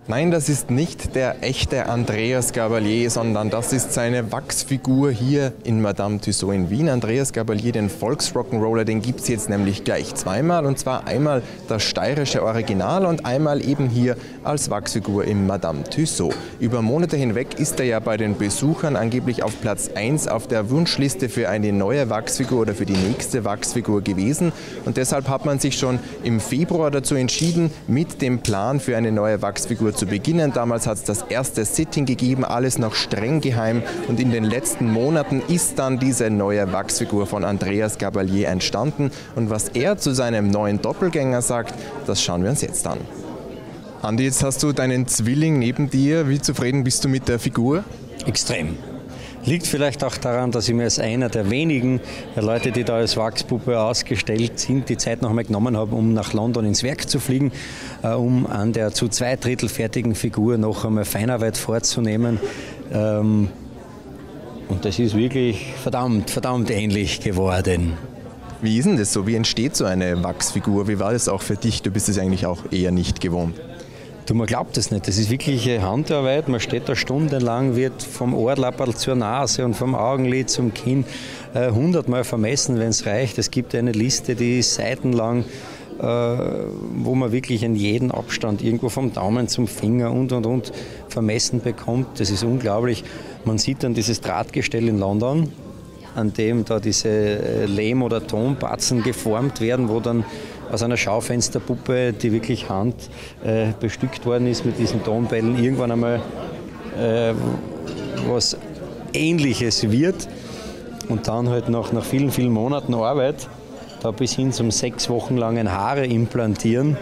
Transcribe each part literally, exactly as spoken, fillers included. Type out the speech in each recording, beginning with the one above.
Nein, das ist nicht der echte Andreas Gabalier, sondern das ist seine Wachsfigur hier in Madame Tussauds in Wien. Andreas Gabalier, den Volksrock'n'Roller, den gibt es jetzt nämlich gleich zweimal. Und zwar einmal das steirische Original und einmal eben hier als Wachsfigur im Madame Tussauds. Über Monate hinweg ist er ja bei den Besuchern angeblich auf Platz eins auf der Wunschliste für eine neue Wachsfigur oder für die nächste Wachsfigur gewesen. Und deshalb hat man sich schon im Februar dazu entschieden, mit dem Plan für eine neue Wachsfigur zu beginnen. Damals hat es das erste Sitting gegeben, alles noch streng geheim. Und in den letzten Monaten ist dann diese neue Wachsfigur von Andreas Gabalier entstanden. Und was er zu seinem neuen Doppelgänger sagt, das schauen wir uns jetzt an. Andi, jetzt hast du deinen Zwilling neben dir. Wie zufrieden bist du mit der Figur? Extrem. Liegt vielleicht auch daran, dass ich mir als einer der wenigen Leute, die da als Wachspuppe ausgestellt sind, die Zeit noch einmal genommen habe, um nach London ins Werk zu fliegen, äh, um an der zu zwei Drittel fertigen Figur noch einmal Feinarbeit vorzunehmen. Ähm, und das ist wirklich verdammt, verdammt ähnlich geworden. Wie ist denn das so? Wie entsteht so eine Wachsfigur? Wie war das auch für dich? Du bist es eigentlich auch eher nicht gewohnt. Du, man glaubt es nicht. Das ist wirklich Handarbeit. Man steht da stundenlang, wird vom Ohrlapperl zur Nase und vom Augenlid zum Kinn äh, hundertmal vermessen, wenn es reicht. Es gibt eine Liste, die ist seitenlang, äh, wo man wirklich in jeden Abstand irgendwo vom Daumen zum Finger und und und vermessen bekommt. Das ist unglaublich. Man sieht dann dieses Drahtgestell in London, an dem da diese Lehm- oder Tonbatzen geformt werden, wo dann aus einer Schaufensterpuppe, die wirklich hand äh, bestückt worden ist mit diesen Tonbällen, irgendwann einmal äh, was Ähnliches wird. Und dann halt nach, nach vielen, vielen Monaten Arbeit, da bis hin zum sechs Wochen langen Haare implantieren,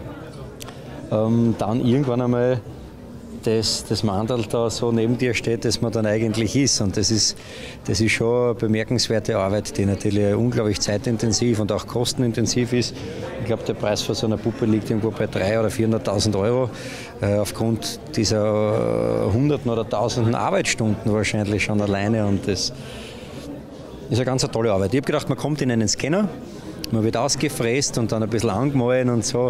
ähm, dann irgendwann einmal das, das Mandel da so neben dir steht, das man dann eigentlich ist. Und das ist, das ist schon eine bemerkenswerte Arbeit, die natürlich unglaublich zeitintensiv und auch kostenintensiv ist. Ich glaube, der Preis für so eine Puppe liegt irgendwo bei dreihunderttausend oder vierhunderttausend Euro. Äh, aufgrund dieser Hunderten oder Tausenden Arbeitsstunden wahrscheinlich schon alleine. Und das ist eine ganz eine tolle Arbeit. Ich habe gedacht, man kommt in einen Scanner, man wird ausgefräst und dann ein bisschen angemalt und so.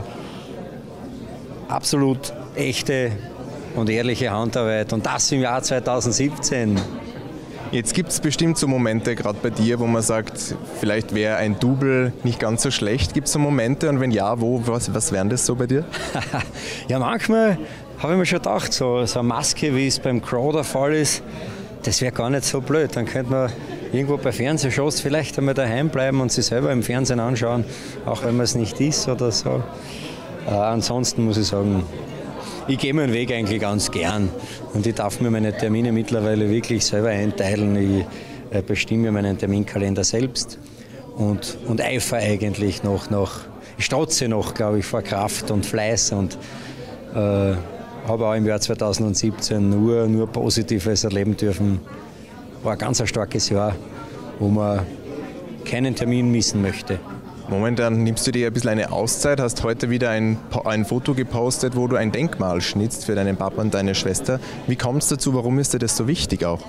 Absolut echte und ehrliche Handarbeit und das im Jahr zweitausendsiebzehn. Jetzt gibt es bestimmt so Momente, gerade bei dir, wo man sagt, vielleicht wäre ein Double nicht ganz so schlecht. Gibt es so Momente und wenn ja, wo, was, was wären das so bei dir? Ja, manchmal habe ich mir schon gedacht, so, so eine Maske, wie es beim Crow der Fall ist, das wäre gar nicht so blöd. Dann könnte man irgendwo bei Fernsehshows vielleicht einmal daheim bleiben und sich selber im Fernsehen anschauen, auch wenn man es nicht ist oder so. Äh, ansonsten muss ich sagen, ich gehe meinen Weg eigentlich ganz gern und ich darf mir meine Termine mittlerweile wirklich selber einteilen. Ich äh, bestimme meinen Terminkalender selbst und, und eifere eigentlich noch, noch, ich strotze noch, glaube ich, vor Kraft und Fleiß und äh, habe auch im Jahr zweitausendsiebzehn nur, nur Positives erleben dürfen. War ein ganz ein starkes Jahr, wo man keinen Termin missen möchte. Momentan nimmst du dir ein bisschen eine Auszeit, hast heute wieder ein, ein Foto gepostet, wo du ein Denkmal schnitzt für deinen Papa und deine Schwester. Wie kommt es dazu? Warum ist dir das so wichtig auch?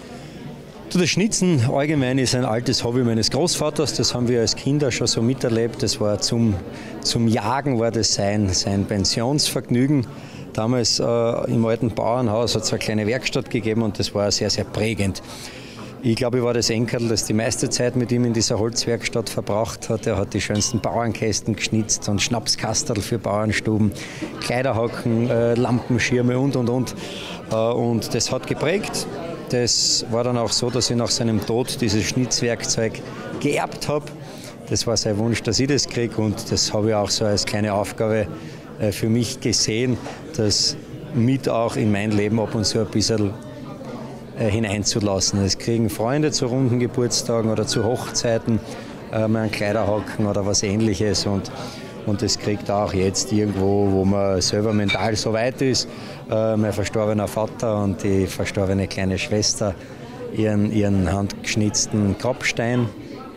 Das Schnitzen allgemein ist ein altes Hobby meines Großvaters. Das haben wir als Kinder schon so miterlebt. Das war zum, zum Jagen war das sein, sein Pensionsvergnügen. Damals äh, im alten Bauernhaus hat es eine kleine Werkstatt gegeben und das war sehr, sehr prägend. Ich glaube, ich war das Enkel, das die meiste Zeit mit ihm in dieser Holzwerkstatt verbracht hat. Er hat die schönsten Bauernkästen geschnitzt und Schnapskasterl für Bauernstuben, Kleiderhaken, äh, Lampenschirme und, und, und. Äh, und das hat geprägt. Das war dann auch so, dass ich nach seinem Tod dieses Schnitzwerkzeug geerbt habe. Das war sein Wunsch, dass ich das kriege und das habe ich auch so als kleine Aufgabe äh, für mich gesehen, das mit auch in mein Leben ab und zu ein bisschen hineinzulassen. Es kriegen Freunde zu runden Geburtstagen oder zu Hochzeiten äh, mal einen Kleiderhaken oder was Ähnliches und, und das kriegt auch jetzt irgendwo, wo man selber mental so weit ist, äh, mein verstorbener Vater und die verstorbene kleine Schwester ihren, ihren handgeschnitzten Grabstein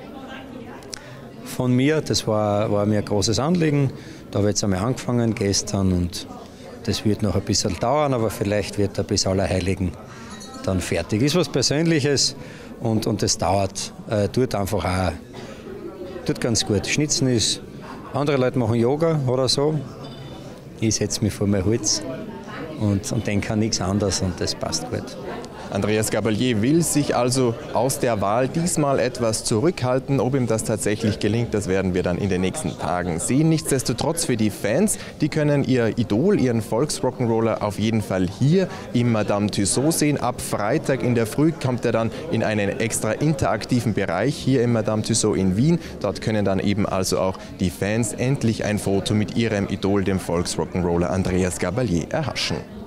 von mir. Das war, war mir ein großes Anliegen. Da habe ich jetzt einmal angefangen gestern und das wird noch ein bisschen dauern, aber vielleicht wird er bis Allerheiligen dann fertig. Ist was Persönliches und, und das dauert, äh, tut einfach auch, tut ganz gut. Schnitzen ist, andere Leute machen Yoga oder so. Ich setze mich vor mein Holz und, und denke an nichts anderes und das passt gut. Andreas Gabalier will sich also aus der Wahl diesmal etwas zurückhalten. Ob ihm das tatsächlich gelingt, das werden wir dann in den nächsten Tagen sehen. Nichtsdestotrotz für die Fans, die können ihr Idol, ihren Volksrock'n'Roller auf jeden Fall hier im Madame Tussauds sehen. Ab Freitag in der Früh kommt er dann in einen extra interaktiven Bereich hier im Madame Tussauds in Wien. Dort können dann eben also auch die Fans endlich ein Foto mit ihrem Idol, dem Volksrock'n'Roller Andreas Gabalier, erhaschen.